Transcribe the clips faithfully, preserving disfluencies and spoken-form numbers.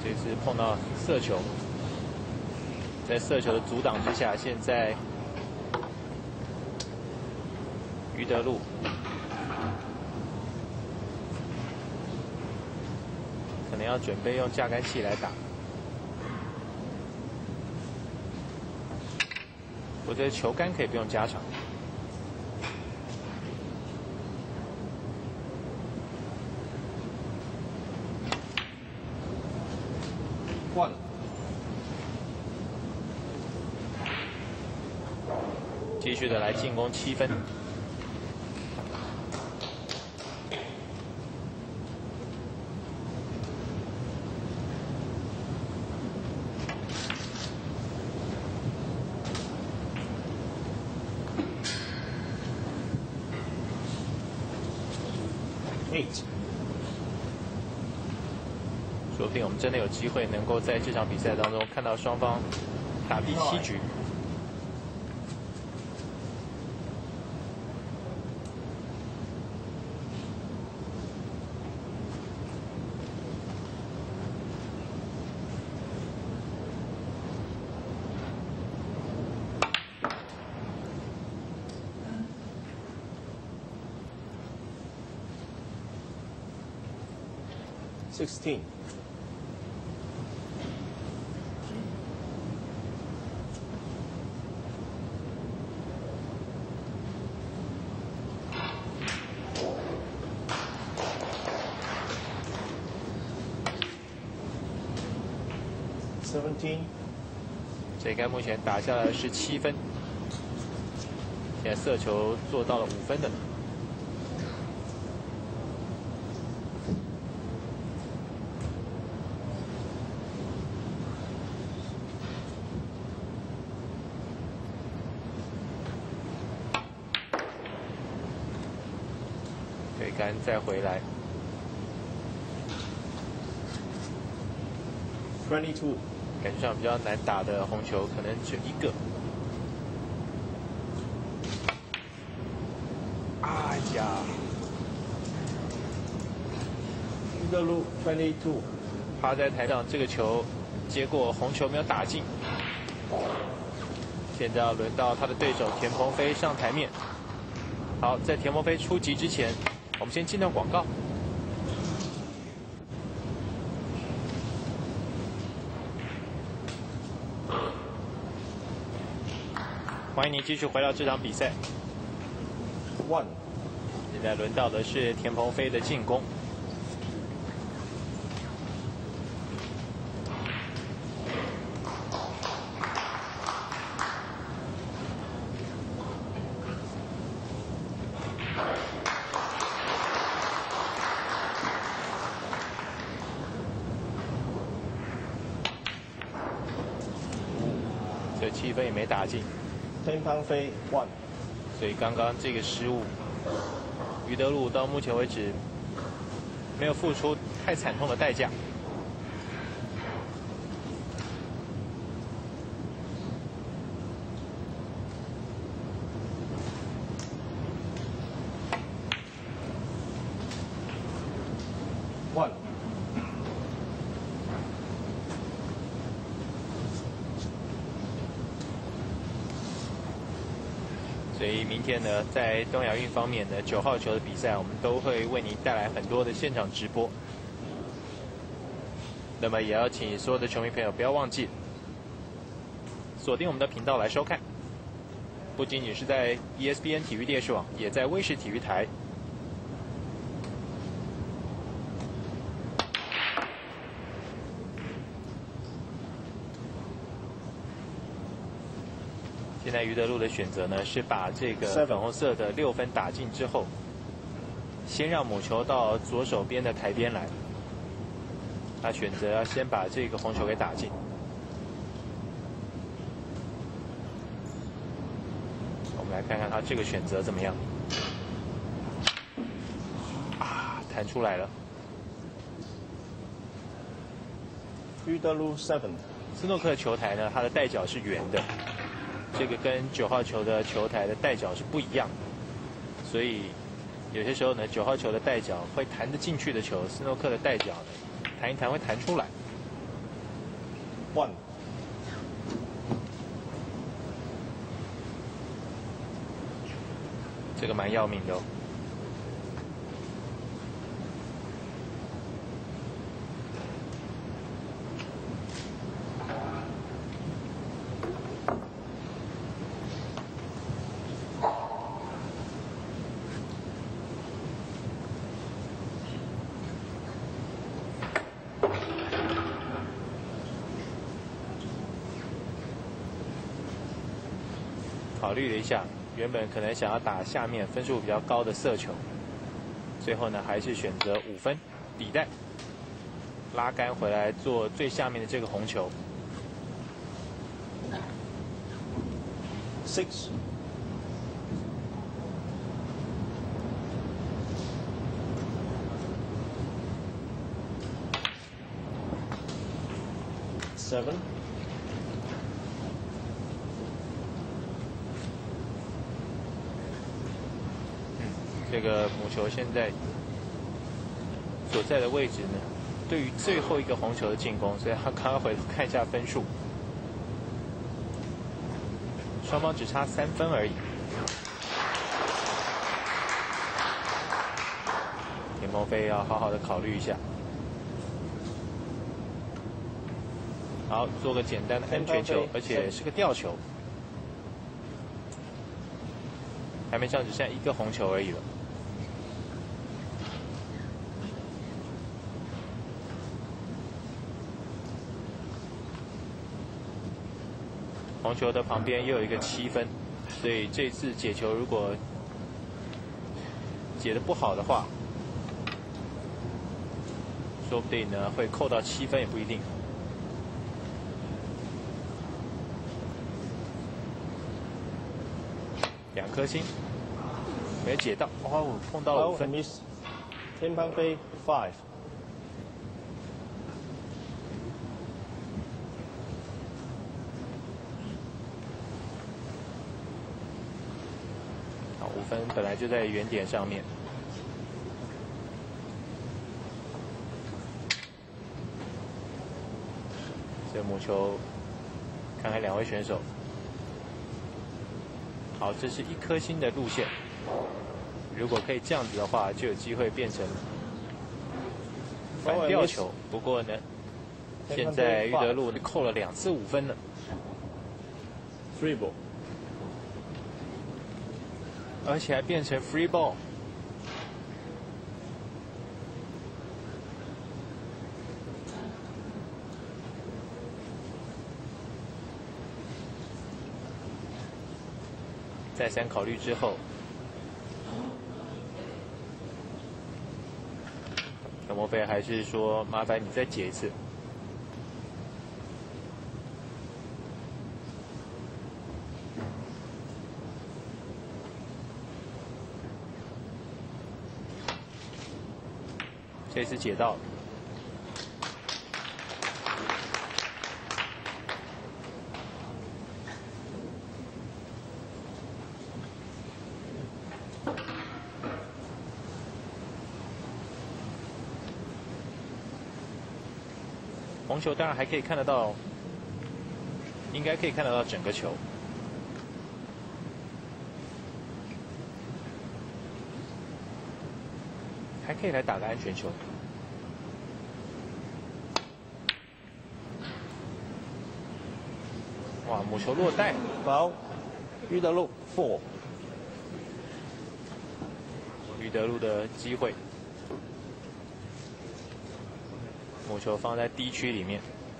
这次碰到色球，在色球的阻挡之下，现在于德禄可能要准备用架杆器来打。我觉得球杆可以不用加长。 换。 继续的来进攻七分。 eight。 说不定我们真的有机会能够在这场比赛当中看到双方打第七局。 sixteen。seventeen。 这应该目前打下来是七分，现在色球做到了五分的。对杆再回来。 twenty-two。 感觉上比较难打的红球，可能只有一个。哎呀！ 于德禄 twenty-two。 趴在台上，这个球接过红球没有打进。现在要轮到他的对手田鹏飞上台面。好，在田鹏飞出击之前，我们先进段广告。欢迎你继续回到这场比赛。 one。 现在轮到的是田鹏飞的进攻。这七分也没打进。 田鹏飞 one。 所以刚刚这个失误，于德禄到目前为止没有付出太惨痛的代价。 one。 所以明天呢，在东亚运方面呢，九号球的比赛，我们都会为您带来很多的现场直播。那么也要请所有的球迷朋友不要忘记锁定我们的频道来收看，不仅仅是在 E S P N 体育电视网，也在卫视体育台。现在于德禄的选择呢，是把这个粉红色的六分打进之后，先让母球到左手边的台边来。他选择要先把这个红球给打进。我们来看看他这个选择怎么样。啊，弹出来了。 于德禄 seven。 斯诺克球台呢，它的带角是圆的。这个跟九号球的球台的带角是不一样的，所以有些时候呢，九号球的带角会弹得进去的球，斯诺克的带角呢弹一弹会弹出来。 one。 这个蛮要命的哦。考虑了一下，原本可能想要打下面分数比较高的色球，最后呢还是选择五分底袋，拉杆回来做最下面的这个红球。 Six。Seven。 这个母球现在所在的位置呢，对于最后一个红球的进攻，所以他刚刚回头看一下分数，双方只差三分而已。田梦飞要好好的考虑一下。好，做个简单的安全球，而且是个吊球。台面上只剩下一个红球而已了。红球的旁边又有一个七分，所以这次解球如果解得不好的话，说不定呢会扣到七分也不一定。两颗星，没解到，哦，碰到了五分。 miss。天旁飞 five。 好，五分本来就在原点上面。这母球，看看两位选手。好，这是一颗星的路线。如果可以这样子的话，就有机会变成反吊球。不过呢，现在玉德路扣了两次五分了。 Free ball。 而且还变成 free ball。再三考虑之后，陈莫非还是说麻烦你再解一次。这次解到了。红球当然还可以看得到，应该可以看得到整个球。还可以来打个安全球。哇，母球落袋。 好，玉德路 four。 玉德路的机会。母球放在低区里面，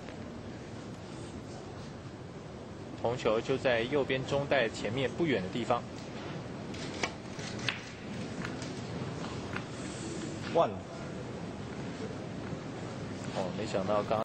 红球就在右边中袋前面不远的地方。 One。 哦，没想到刚刚